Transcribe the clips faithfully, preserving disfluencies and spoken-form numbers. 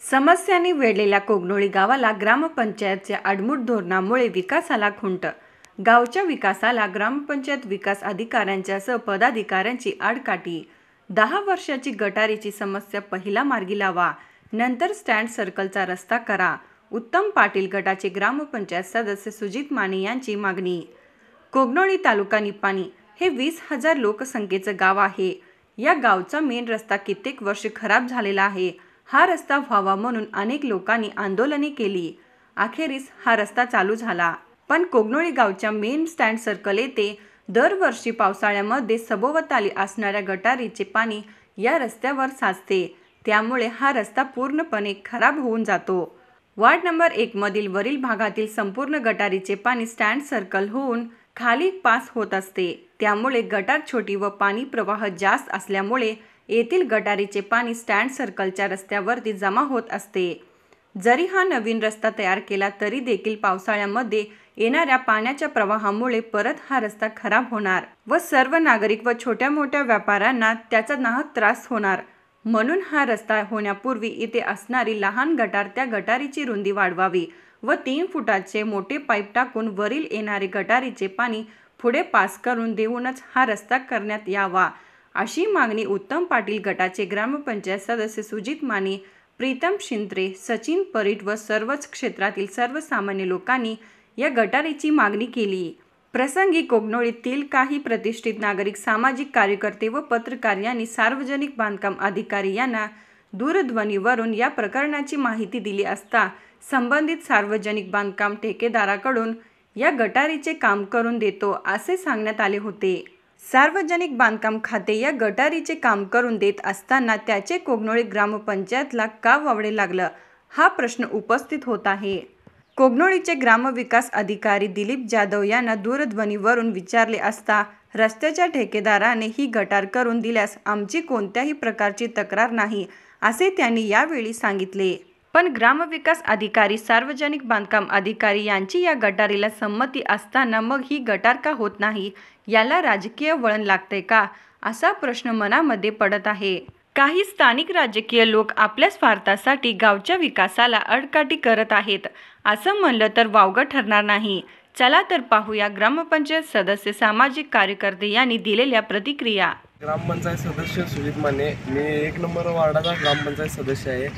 समस्यांनी वेढलेल्या कोगनोळी गावाला ग्रामपंचायतच्या आडमुठ धोरणामुळे विकासाला खुंट। गावच्या विकासाला ग्रामपंचायत विकास अधिकाऱ्यांच्यासह पदाधिकाऱ्यांची आडकाठी। दहा वर्षाची गटारीची समस्या पहिला मार्गी लावा, नंतर स्टँड सर्कलचा रस्ता करा। उत्तम पाटील गटाचे ग्रामपंचायत सदस्य सुजित माने यांची मागणी। कोगनोळी तालुका निपाणी हे वीस हजार लोकसंख्येचं गाव आहे। या गावचा मेन रस्ता कित्येक वर्ष खराब झालेला आहे। हा रस्ता व्हावा म्हणून अनेक लोकांनी आंदोलने केली। अखेरीस हा रस्ता चालू झाला, पण कोगनोळी गावच्या मेन स्टँड सर्कल येथे दरवर्षी पावसाळ्यामध्ये सभोवताली असणाऱ्या गटारीचे पाणी या रस्त्यावर साचते, त्यामुळे हा रस्ता पूर्णपणे खराब होऊन जातो। वार्ड नंबर एक मधील वरील भागातील संपूर्ण गटारीचे पाणी स्टँड सर्कल होऊन खाली पास होत असते, त्यामुळे गटार छोटी व पाणी प्रवाह जास्त असल्यामुळे येथील गटारीचे पाणी स्टँड सर्कलच्या रस्त्यावरती जमा होत असते। जरी हा नवीन रस्ता तयार केला तरी देखील पावसाळ्यामध्ये येणाऱ्या पाण्याच्या प्रवाहामुळे परत हा रस्ता खराब होणार व सर्व नागरिक व छोट्या मोठ्या व्यापाऱ्यांना त्याचा नाहक त्रास होणार। म्हणून हा रस्ता होण्यापूर्वी इथे असणारी लहान गटार त्या गटारीची रुंदी वाढवावी व तीन फुटाचे मोठे पाईप टाकून वरील येणारे गटारीचे पाणी पुढे पास करून देऊनच हा रस्ता करण्यात यावा, अशी मागणी उत्तम पाटील गटाचे ग्रामपंचायत सदस्य सुजित माने, प्रीतम शिंत्रे, सचिन परीट व सर्वच क्षेत्रातील सर्वसामान्य लोकांनी या गटारीची मागणी केली। प्रसंगी कोगनोळीतील काही प्रतिष्ठित नागरिक, सामाजिक कार्यकर्ते व पत्रकार यांनी सार्वजनिक बांधकाम अधिकारी यांना दूरध्वनीवरून या प्रकरणाची माहिती दिली असता संबंधित सार्वजनिक बांधकाम ठेकेदाराकडून या गटारीचे काम करून देतो असे सांगण्यात आले होते। सार्वजनिक बांधकाम खाते या गटारीचे काम करून देत असताना त्याचे कोगनोळी ग्रामपंचायतला का वावडे लागलं, हा प्रश्न उपस्थित होत आहे। कोगनोळीचे ग्रामविकास अधिकारी दिलीप जाधव यांना दूरध्वनीवरून विचारले असता रस्त्याच्या ठेकेदाराने ही गटार करून दिल्यास आमची कोणत्याही प्रकारची तक्रार नाही, असे त्यांनी यावेळी सांगितले। पण ग्रामविकास अधिकारी, सार्वजनिक बांधकाम अधिकारी यांची या गटारीला संमती असताना मग ही गटार का होत नाही, याला राजकीय वळण लागते का, असा प्रश्न मनामध्ये पडत आहे। काही स्थानिक राजकीय लोक आपल्या स्वार्थासाठी गावच्या विकासाला आडकाठी करत आहेत, असं म्हणलं तर वावगं ठरणार नाही। चला तर पाहूया ग्रामपंचायत सदस्य, सामाजिक कार्यकर्ते यांनी दिलेल्या प्रतिक्रिया। ग्रामपंचायत सदस्य सुजित माने, मी एक नंबर वार्डाचा ग्रामपंचायत सदस्य आहे।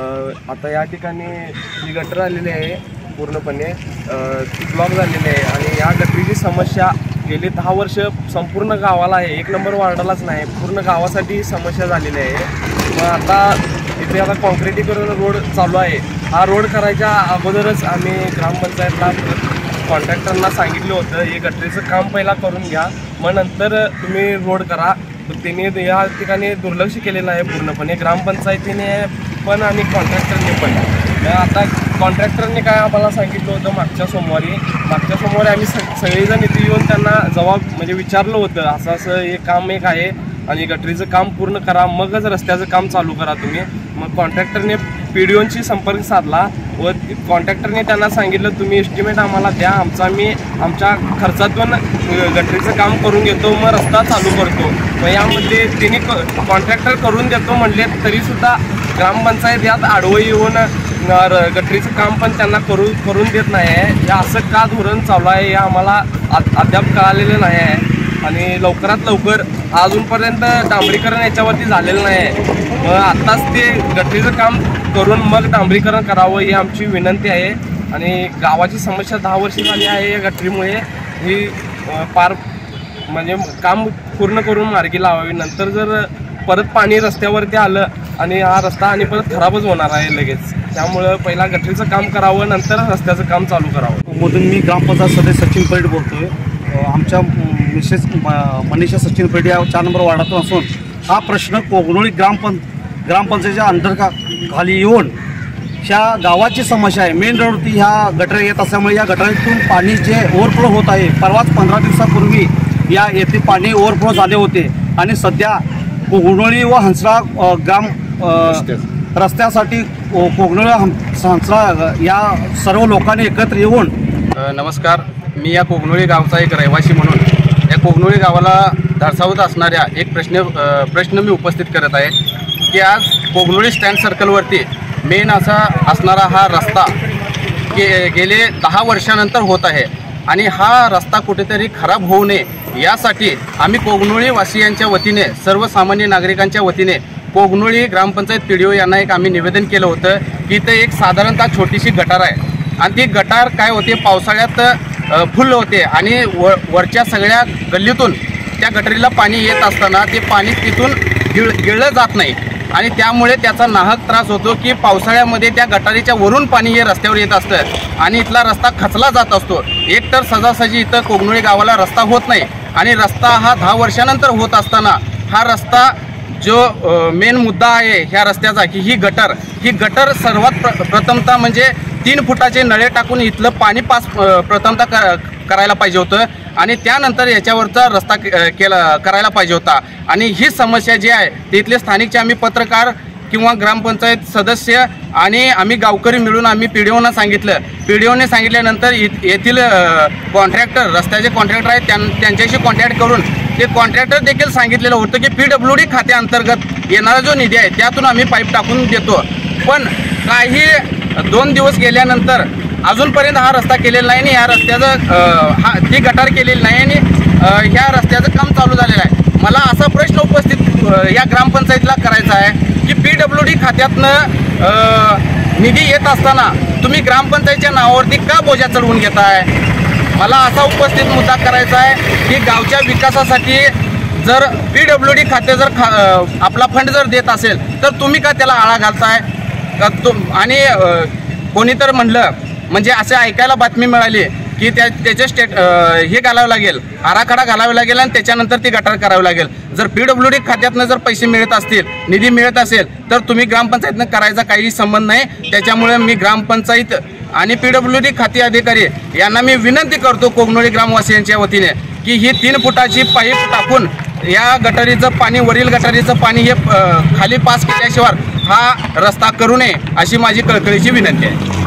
आता या ठिकाणी जी गटर आलेली आहे पूर्णपणे ती ब्लॉक झालेली आहे आणि या गटरीची समस्या गेली दहा वर्ष संपूर्ण गावाला आहे, एक नंबर वार्डालाच नाही, पूर्ण गावासाठी समस्या झालेली आहे। मग आता इथे आता कॉन्क्रिटीकरण रोड चालू आहे। हा रोड करायच्या अगोदरच आम्ही ग्रामपंचायतला कॉन्ट्रॅक्टरना सांगितलं होतं हे गटरीचं काम पहिला करून घ्या, मग नंतर तुम्ही रोड करा। त्यांनी या ठिकाणी दुर्लक्ष केलेलं आहे पूर्णपणे, ग्रामपंचायतीने पण आणि कॉन्ट्रॅक्टरने पण। आता कॉन्ट्रॅक्टरने काय आम्हाला सांगितलं होतं मागच्या सोमवारी मागच्या सोमवारी आम्ही स सगळेजण इथे येऊन त्यांना जबाब म्हणजे विचारलं होतं असं असं हे काम एक आहे आणि गटरीचं काम पूर्ण करा, मगच रस्त्याचं काम चालू करा तुम्ही। मग कॉन्ट्रॅक्टरने पी डी ओंशी संपर्क साधला व कॉन्ट्रॅक्टरने त्यांना सांगितलं तुम्ही एस्टिमेट आम्हाला द्या, आमचा मी आमच्या खर्चातून गटरीचं काम करून घेतो, मग रस्ता चालू करतो। मग यामध्ये त्यांनी कॉन्ट्रॅक्टर करून देतो म्हणले तरीसुद्धा ग्रामपंचायत यात आडवं येऊन गटरीचं काम पण त्यांना करू करून देत नाही आहे। हे असं का धोरण चालू आहे हे आम्हाला अद्याप कळालेलं नाही आहे आणि लवकरात लवकर अजूनपर्यंत डांबरीकरण याच्यावरती झालेलं नाही आहे। मग आत्ताच ते गटरीचं काम करून मग डांबरीकरण करावं ही आमची विनंती आहे। आणि गावाची समस्या दहा वर्ष झाली आहे या गटरीमुळे, ही पार म्हणजे काम पूर्ण करून मार्गी लावावी, नंतर जर परत पाणी रस्त्यावरती आलं आणि हा रस्ता आणि परत खराबच होणार आहे लगेच, त्यामुळं पहिला गटरीचं काम करावं नंतर रस्त्याचं काम चालू करावं। मधून मी ग्रामपंचायत सदस्य सचिन परीट बोलतोय। आमच्या मिसेस मनीषा सचिन परीट या चार नंबर वार्डातून असून हा प्रश्न कोगनोळी ग्रामपं ग्रामपंचायतीच्या अंतर खाली येऊन ह्या गावाची समस्या आहे। मेन रोडवरती ह्या गटर येत असल्यामुळे या गटरीतून पाणी जे ओव्हरफ्लो होत आहे, परवाच पंधरा दिवसापूर्वी या येथे पाणी ओव्हरफ्लो झाले होते आणि सध्या कोगनोळी व हंसळा ग्राम रस्त्यासाठी कोगनोळी हंसळा या सर्व लोकांनी एकत्र येऊन। नमस्कार, मी या कोगनोळी गावचा एक रहिवासी म्हणून या कोगनोळी गावाला धारसावत असणाऱ्या एक प्रश्न प्रश्न मी उपस्थित करत आहे की आज कोगनोळी स्टँड सर्कलवरती मेन असा असणारा हा रस्ता गे गेले दहा वर्षानंतर होत आहे आणि हा रस्ता कुठेतरी खराब होऊ नये यासाठी आम्ही कोगनोळी वासियांच्या वतीने सर्वसामान्य नागरिकांच्या वतीने कोगनोळी ग्रामपंचायत पी डी ओ यांना एक आम्ही निवेदन केलं होतं की इथं एक साधारणतः छोटीशी गटार आहे आणि ती गटार काय होते पावसाळ्यात फुल होते आणि व वरच्या सगळ्या गल्लीतून त्या गटारीला पाणी येत असताना ते पाणी तिथून गिळ गिळलं जात नाही आणि त्यामुळे त्याचा नाहक त्रास होतो की पावसाळ्यामध्ये त्या गटारीच्या वरून पाणी हे रस्त्यावर येत असतं आणि इथला रस्ता खचला जात असतो. एक तर सहजासहजी इथं कोगनोळी गावाला रस्ता होत नाही आणि रस्ता हा दहा वर्षानंतर होत असताना हा रस्ता जो मेन मुद्दा आहे ह्या रस्त्याचा की ही गटर ही गटर सर्वात प्र प्रथमतः म्हणजे तीन फुटाचे नळे टाकून इथलं पाणी पास प्रथमतः क करायला पाहिजे होतं आणि त्यानंतर याच्यावरचा रस्ता केला करायला पाहिजे होता. आणि ही समस्या जी आहे तिथले स्थानिकचे आम्ही पत्रकार किंवा ग्रामपंचायत सदस्य आणि आम्ही गावकरी मिळून आम्ही पी डी ओना सांगितलं. पी डी ओने सांगितल्यानंतर येथील कॉन्ट्रॅक्टर रस्त्याचे कॉन्ट्रॅक्टर आहेत त्यां त्यांच्याशी कॉन्टॅक्ट करून ते कॉन्ट्रॅक्टर देखील सांगितलेलं होतं की पी डब्ल्यू डी खात्याअंतर्गत येणारा जो निधी आहे त्यातून आम्ही पाईप टाकून देतो. पण काही दोन दिवस गेल्यानंतर अजूनपर्यंत हा रस्ता केलेला नाही आणि या रस्त्याचं हा ती गटार केलेली नाही आणि ह्या रस्त्याचं काम चालू झालेलं आहे. मला असा प्रश्न उपस्थित या ग्रामपंचायतीला करायचा आहे की पी डब्ल्यू डी खात्यातनं निधी येत असताना तुम्ही ग्रामपंचायतीच्या नावावरती का बोजा चढवून घेताय. मला असा उपस्थित मुद्दा करायचा आहे की गावच्या विकासासाठी जर पी डब्ल्यू डी खाते जर खा आपला फंड जर देत असेल तर तुम्ही का त्याला आळा घालताय का तुम आणि कोणी तर म्हणलं म्हणजे असे ऐकायला बातमी मिळाली की त्या त्याचे स्टेट हे घालावं लागेल आराखडा घालावा लागेल आणि त्याच्यानंतर ती गटार करावी लागेल. जर पी डब्ल्यू डी खात्यातनं जर पैसे मिळत असतील निधी मिळत असेल तर तुम्ही ग्रामपंचायतनं करायचा काही संबंध नाही. त्याच्यामुळे मी ग्रामपंचायत आणि पी डब्ल्यू डी खाते अधिकारी यांना मी विनंती करतो कोगनोळी ग्रामवासियांच्या वतीने की ही तीन फुटाची पाईप टाकून या गटारीचं पाणी वरील गटारीचं पाणी हे खाली पास केल्याशिवाय हा रस्ता करू नये अशी माझी कळकळीची विनंती आहे.